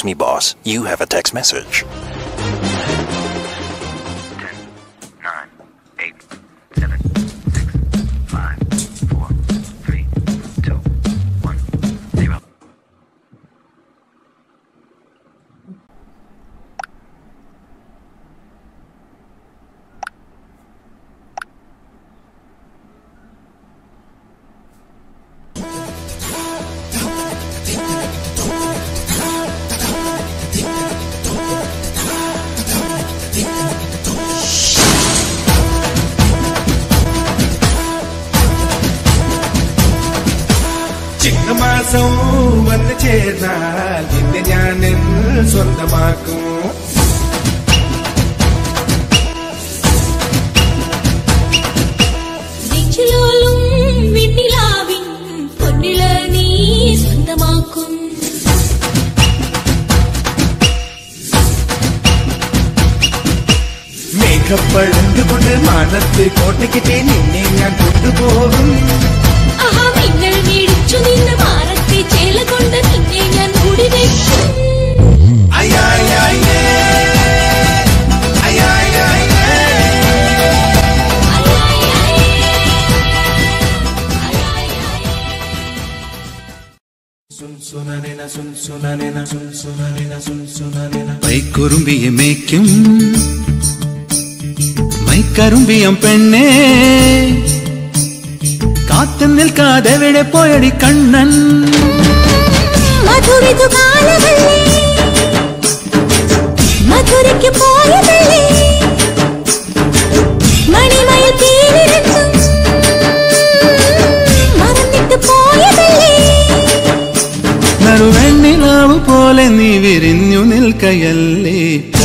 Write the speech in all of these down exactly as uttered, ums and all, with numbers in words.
Excuse me, boss. You have a text message. ten, nine, eight, seven, six, five, four, three, two, one, zero. ചിങ്ങമാസം വന്ന് ചേർന്നാൽ നിന്നെ ഞാൻ സ്വന്തമാക്കും. നെഞ്ചിലോലും വിണ്ണിലാവിൻ പൊന്നില നീ സ്വന്തമാക്കും. മേഘപ്പഴന്തുകൊണ്ട് മാനത്ത് കോട്ടയ്ക്കിട്ടേ നിന്നെ ഞാൻ കൊണ്ടുപോകും. ആഹാ മിന്നൽ മേടിച്ചു നിന്ന് മാറത്തെ ചേല കൊണ്ട് നിന്നെ ഞാൻ കുടിവെക്കും. അയ്യായ്യായ്യേ, അയ്യായ്യായ്യേ. പൈക്കുറുമ്പിയെ മേയ്ക്കും മൈക്കറുമ്പിയം പെണ്ണേ, കാത്തു നിൽക്കാതെവിടെ പോയടി കണ്ണൻ. മധുരിതു കാലമല്ലേ മധുരയ്ക്ക് പോയതല്ലേ മണിമയിൽ തീരിരണ്ടും മറന്നിട്ട് പോയതല്ലേ. നറുവെണ്ണിലാവു പോലെ നീ വിരിഞ്ഞു നിൽക്കയല്ലേ.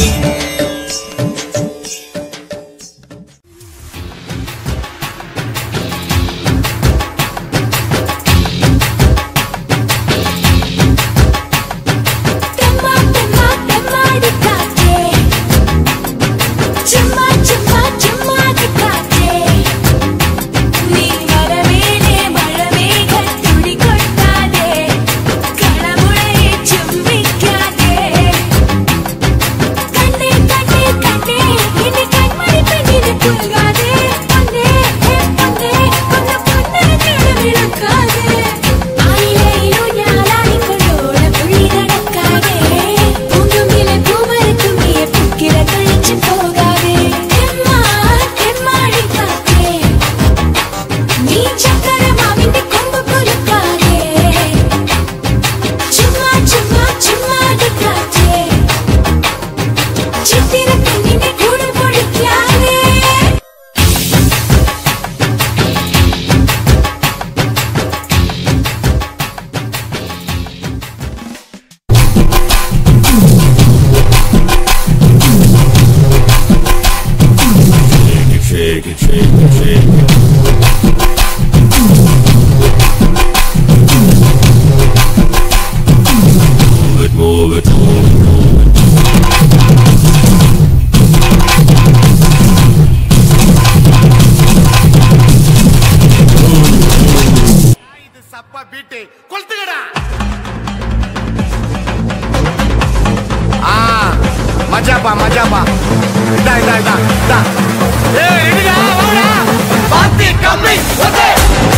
Majapa, majapa. Da, da, da, da. Hey, India, hola. Party coming. Okay.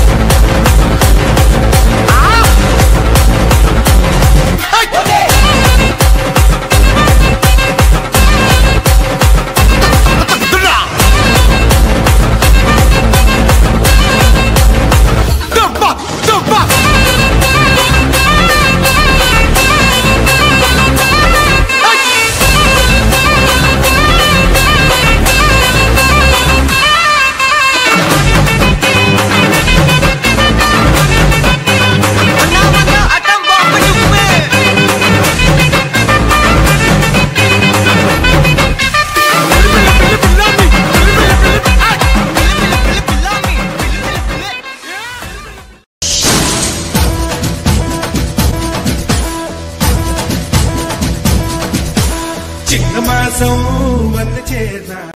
Ah. Okay. Dumpa, dumpa. ചിങ്ങമാസം വന്ന് ചേർന്ന